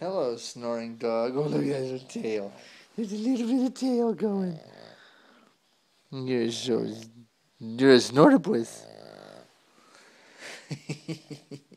Hello, snoring dog. Oh, look at his tail. There's a little bit of tail going. You're a Snort-a-puss.